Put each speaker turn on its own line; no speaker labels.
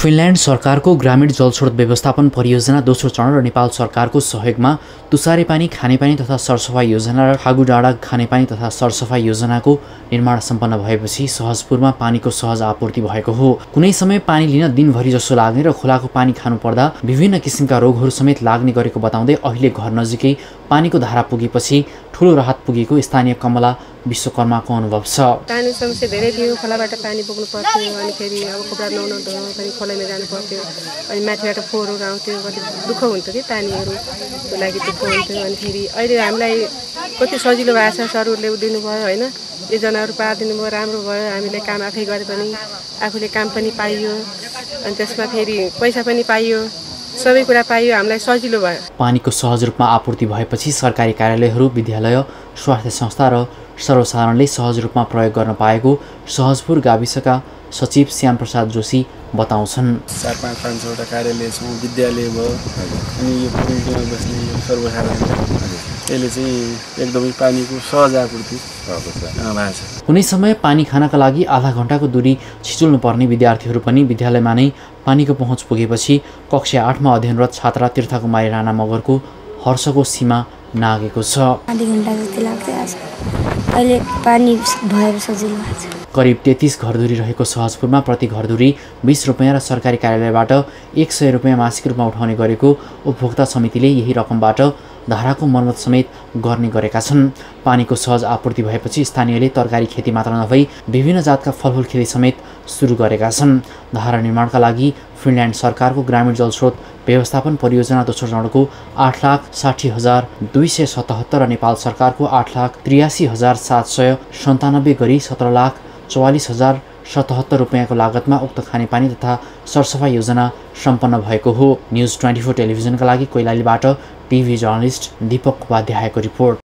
Finland सरकारको ग्रामीण जलस्रोत व्यवस्थापन परियोजना दोस्रो चरण र नेपाल सरकारको सहयोगमा तुसारे पानी खानेपानी तथा सरसफाई योजना र ठागुडाँडा खानेपानी तथा सरसफाई योजनाको निर्माण सम्पन्न भएपछि सहजपुरमा पानीको सहज आपूर्ति भएको हो। कुनै समय पानी लिन दिनभरि जसो लाग्ने र खोलाको पानी खानु पर्दा विभिन्न किसिमका रोगहरू समेत लाग्ने गरेको बताउँदै अहिले घर नजिकै पानीको धारा पुगेपछि ठूलो राहत पुगेको स्थानीय कमला विश्वकर्माको अनुभव छ।
पानी समस्या धेरै थियो, खोलाबाट पानी बोक्नु पर्थ्यो, अनि फेरि अब कपडा नुहाउन धुन पनि खोलामा जानु पर्थ्यो, अनि माथिबाट फोहोरहरू आउँथ्यो, कति दुःख हुन्थ्यो कि पानीहरूको लागि दुःख हुन्थ्यो। अनि फेरि अहिले हामीलाई कति सजिलो भएको छ, सरहरूले दिनुभयो होइन, योजनाहरू पारिदिनु भयो, राम्रो भयो। हामीले काम आफै गरे पनि आफूले काम पनि पाइयो, अनि त्यसमा फेरि पैसा पनि पाइयो, सबै कुरा पाइयो, हामीलाई सजिलो भयो।
पानीको सहज रूपमा आपूर्ति भएपछि सरकारी कार्यालयहरू, विद्यालय, स्वास्थ्य संस्था र सर्वसाधारणले सहज रूपमा प्रयोग गर्न पाएको सहजपुर गाविसका सचिव श्याम प्रसाद जोशी बताउँछन्।
4-5-5 कार्यालय छौँ, विद्यालय भयो, अनि यो पुलिसमा बस्ने सर्वसाधारण यसले चाहिँ एकदमै पानीको सहज आपूर्ति भएको छ।
कुनै समय पानी खानका लागि आधा घण्टाको दूरी छिचुल्नु पर्ने विद्यार्थीहरू पनि विद्यालयमा नै पानीको पहुँच पुगेपछि कक्षा 8मा अध्ययनरत छात्रा तीर्थकुमारी राणा मगरको हर्षको सीमा नागेको छ।
आधी घण्टा जति लाग्थ्यो, आज अहिले पानी भएर सजिलो भएको छ।
करिब 33 घरधुरी रहेको सहजपुरमा प्रति घरधुरी 20 रुपैयाँ र सरकारी कार्यालयबाट 100 रुपैयाँ मासिक रूपमा उठाउने गरेको उपभोक्ता समितिले यही रकमबाट धाराको मर्मत समेत गर्ने गरेका छन्। पानीको सहज आपूर्ति भएपछि स्थानीयले तरकारी खेती मात्र नभई विभिन्न जातका फलफुल खेती समेत सुरु गरेका छन्। धारा निर्माणका लागि फिनल्यान्ड सरकारको ग्रामीण जलस्रोत व्यवस्थापन परियोजना दोस्रो चरणको 8,60,277 र नेपाल सरकारको 8,83,797 गरी 17,44,077 रुपैयाँको लागतमा उक्त खानेपानी तथा सरसफाई योजना सम्पन्न भएको हो। न्युज 24 टेलिभिजनका लागि कैलालीबाट टिभी जर्नलिस्ट दीपक उपाध्यायको रिपोर्ट।